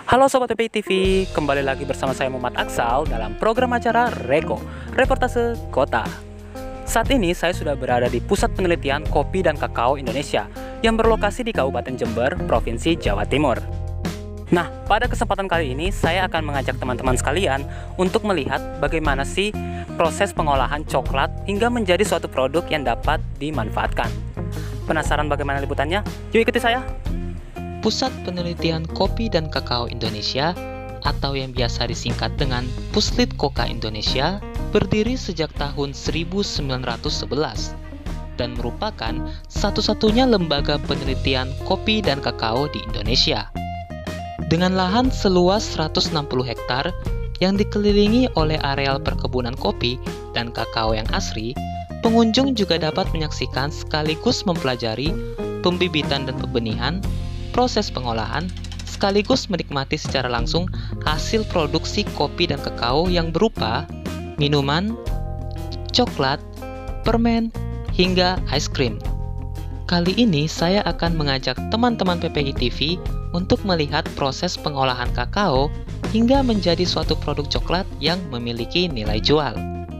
Halo Sobat PPI TV, kembali lagi bersama saya Muhammad Aksal dalam program acara Reko, Reportase Kota. Saat ini saya sudah berada di Pusat Penelitian Kopi dan Kakao Indonesia yang berlokasi di Kabupaten Jember, Provinsi Jawa Timur. Nah, pada kesempatan kali ini saya akan mengajak teman-teman sekalian untuk melihat bagaimana sih proses pengolahan coklat hingga menjadi suatu produk yang dapat dimanfaatkan. Penasaran bagaimana liputannya? Yuk ikuti saya! Pusat Penelitian Kopi dan Kakao Indonesia atau yang biasa disingkat dengan Puslit Koka Indonesia berdiri sejak tahun 1911 dan merupakan satu-satunya lembaga penelitian kopi dan kakao di Indonesia. Dengan lahan seluas 160 hektar yang dikelilingi oleh areal perkebunan kopi dan kakao yang asri, pengunjung juga dapat menyaksikan sekaligus mempelajari pembibitan dan pembenihan, proses pengolahan, sekaligus menikmati secara langsung hasil produksi kopi dan kakao yang berupa minuman, coklat, permen, hingga es krim. Kali ini saya akan mengajak teman-teman PPI TV untuk melihat proses pengolahan kakao hingga menjadi suatu produk coklat yang memiliki nilai jual.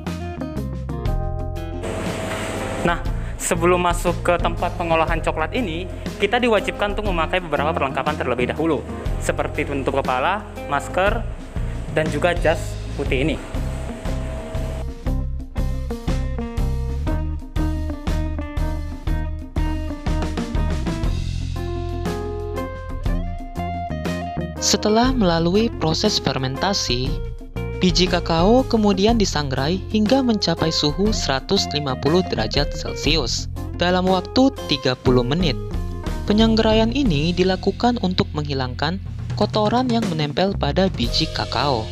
Nah, sebelum masuk ke tempat pengolahan coklat ini, kita diwajibkan untuk memakai beberapa perlengkapan terlebih dahulu, seperti penutup kepala, masker, dan juga jas putih ini. Setelah melalui proses fermentasi, biji kakao kemudian disangrai hingga mencapai suhu 150 derajat Celcius dalam waktu 30 menit. Penyanggraian ini dilakukan untuk menghilangkan kotoran yang menempel pada biji kakao.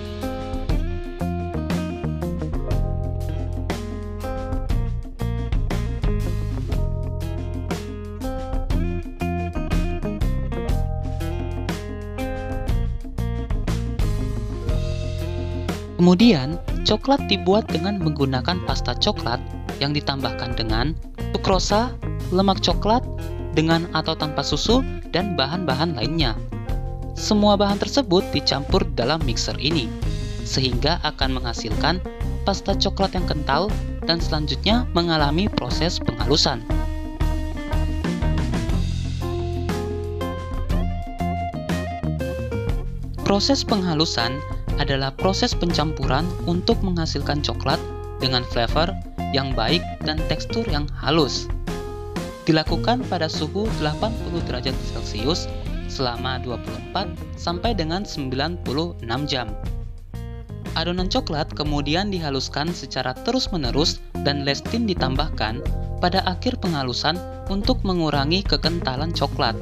Kemudian, coklat dibuat dengan menggunakan pasta coklat yang ditambahkan dengan sukrosa, lemak coklat, dengan atau tanpa susu, dan bahan-bahan lainnya. Semua bahan tersebut dicampur dalam mixer ini, sehingga akan menghasilkan pasta coklat yang kental dan selanjutnya mengalami proses penghalusan. Proses penghalusan adalah proses pencampuran untuk menghasilkan coklat dengan flavor yang baik dan tekstur yang halus. Dilakukan pada suhu 80 derajat Celcius selama 24 sampai dengan 96 jam. Adonan coklat kemudian dihaluskan secara terus-menerus dan lestin ditambahkan pada akhir penghalusan untuk mengurangi kekentalan coklat.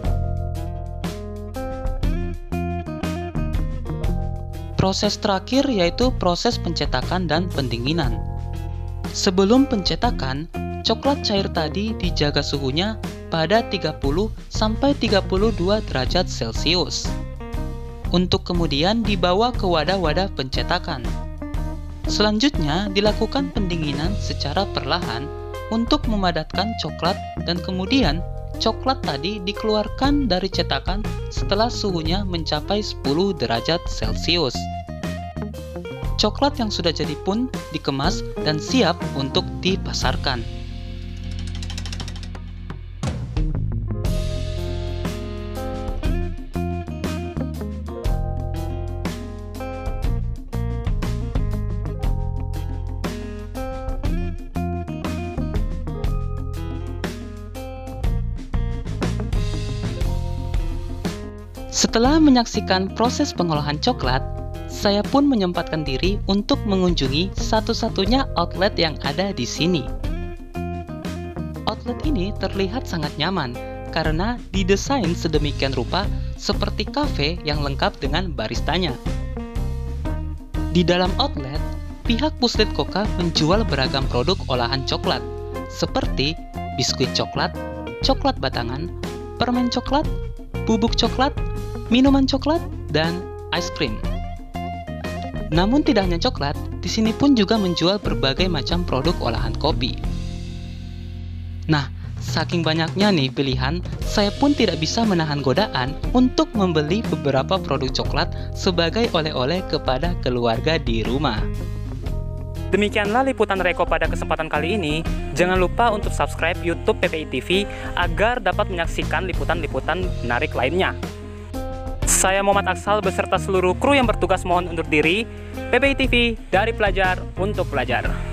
Proses terakhir yaitu proses pencetakan dan pendinginan. Sebelum pencetakan, coklat cair tadi dijaga suhunya pada 30 sampai 32 derajat Celcius untuk kemudian dibawa ke wadah-wadah pencetakan. Selanjutnya dilakukan pendinginan secara perlahan untuk memadatkan coklat dan kemudian coklat tadi dikeluarkan dari cetakan setelah suhunya mencapai 10 derajat Celcius. Coklat yang sudah jadi pun dikemas dan siap untuk dipasarkan. Setelah menyaksikan proses pengolahan coklat, saya pun menyempatkan diri untuk mengunjungi satu-satunya outlet yang ada di sini. Outlet ini terlihat sangat nyaman karena didesain sedemikian rupa seperti kafe yang lengkap dengan baristanya. Di dalam outlet, pihak Puslit Koka menjual beragam produk olahan coklat seperti biskuit coklat, coklat batangan, permen coklat, bubuk coklat, minuman coklat, dan es krim. Namun tidak hanya coklat, di sini pun juga menjual berbagai macam produk olahan kopi. Nah, saking banyaknya nih pilihan, saya pun tidak bisa menahan godaan untuk membeli beberapa produk coklat sebagai oleh-oleh kepada keluarga di rumah. Demikianlah liputan Reko pada kesempatan kali ini. Jangan lupa untuk subscribe YouTube PPI TV agar dapat menyaksikan liputan-liputan menarik lainnya. Saya Muhammad Aksal beserta seluruh kru yang bertugas mohon undur diri. PPI TV, dari pelajar untuk pelajar.